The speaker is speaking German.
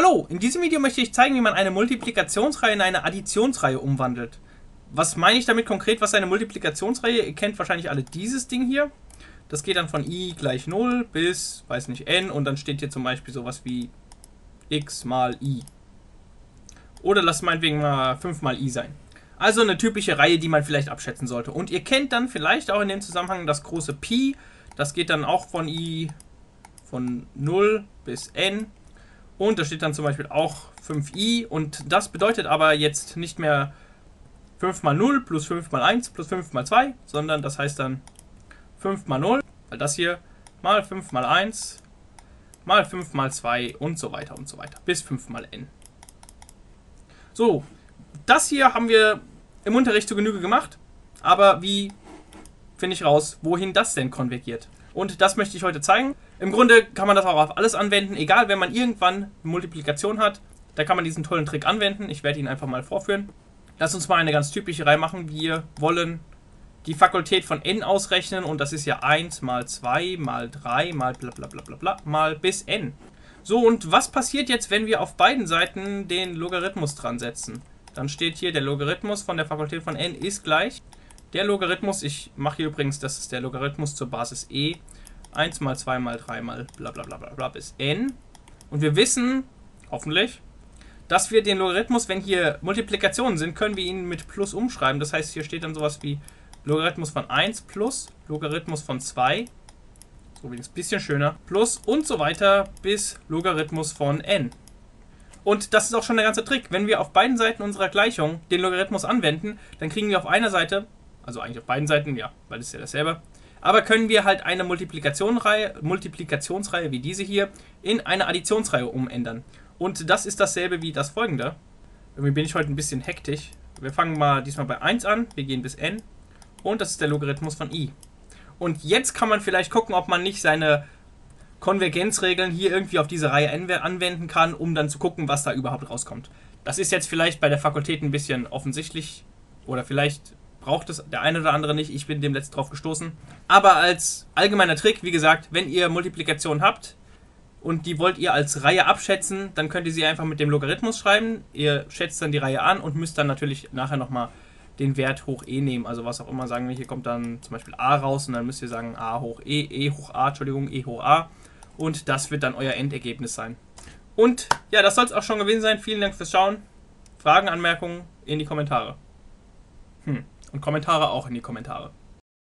Hallo, in diesem Video möchte ich zeigen, wie man eine Multiplikationsreihe in eine Additionsreihe umwandelt. Was meine ich damit konkret, was eine Multiplikationsreihe? Ihr kennt wahrscheinlich alle dieses Ding hier. Das geht dann von i gleich 0 bis, weiß nicht, n und dann steht hier zum Beispiel sowas wie x mal i. Oder lasst meinetwegen mal 5 mal i sein. Also eine typische Reihe, die man vielleicht abschätzen sollte. Und ihr kennt dann vielleicht auch in dem Zusammenhang das große Pi. Das geht dann auch von i von 0 bis n. Und da steht dann zum Beispiel auch 5i. Und das bedeutet aber jetzt nicht mehr 5 mal 0 plus 5 mal 1 plus 5 mal 2, sondern das heißt dann 5 mal 0, weil das hier, mal 5 mal 1, mal 5 mal 2 und so weiter, bis 5 mal n. So, das hier haben wir im Unterricht zu Genüge gemacht, aber wie finde ich raus, wohin das denn konvergiert? Und das möchte ich heute zeigen. Im Grunde kann man das auch auf alles anwenden, egal, wenn man irgendwann eine Multiplikation hat, da kann man diesen tollen Trick anwenden. Ich werde ihn einfach mal vorführen. Lass uns mal eine ganz typische Reihe machen. Wir wollen die Fakultät von n ausrechnen und das ist ja 1 mal 2 mal 3 mal bla bla bla bla bla mal bis n. So, und was passiert jetzt, wenn wir auf beiden Seiten den Logarithmus dran setzen? Dann steht hier, der Logarithmus von der Fakultät von n ist gleich der Logarithmus, ich mache hier übrigens, das ist der Logarithmus zur Basis e, 1 mal 2 mal 3 mal bla bla bla bla bla bis n. Und wir wissen, hoffentlich, dass wir den Logarithmus, wenn hier Multiplikationen sind, können wir ihn mit Plus umschreiben. Das heißt, hier steht dann sowas wie Logarithmus von 1 plus Logarithmus von 2, so übrigens ein bisschen schöner, plus und so weiter bis Logarithmus von n. Und das ist auch schon der ganze Trick. Wenn wir auf beiden Seiten unserer Gleichung den Logarithmus anwenden, dann kriegen wir auf einer Seite, also eigentlich auf beiden Seiten, ja, weil das ist ja dasselbe, aber können wir halt eine Multiplikationsreihe wie diese hier in eine Additionsreihe umändern. Und das ist dasselbe wie das folgende. Irgendwie bin ich heute ein bisschen hektisch. Wir fangen mal diesmal bei 1 an, wir gehen bis n und das ist der Logarithmus von i. Und jetzt kann man vielleicht gucken, ob man nicht seine Konvergenzregeln hier irgendwie auf diese Reihe anwenden kann, um dann zu gucken, was da überhaupt rauskommt. Das ist jetzt vielleicht bei der Fakultät ein bisschen offensichtlich oder vielleicht braucht es der eine oder andere nicht. Ich bin dem letzten drauf gestoßen. Aber als allgemeiner Trick, wie gesagt, wenn ihr Multiplikation habt und die wollt ihr als Reihe abschätzen, dann könnt ihr sie einfach mit dem Logarithmus schreiben. Ihr schätzt dann die Reihe an und müsst dann natürlich nachher nochmal den Wert hoch e nehmen. Also was auch immer, sagen wir, hier kommt dann zum Beispiel a raus und dann müsst ihr sagen a hoch e, e hoch a, Entschuldigung, e hoch a. Und das wird dann euer Endergebnis sein. Und ja, das soll es auch schon gewesen sein. Vielen Dank fürs Schauen. Fragen, Anmerkungen in die Kommentare. Und Kommentare auch in die Kommentare.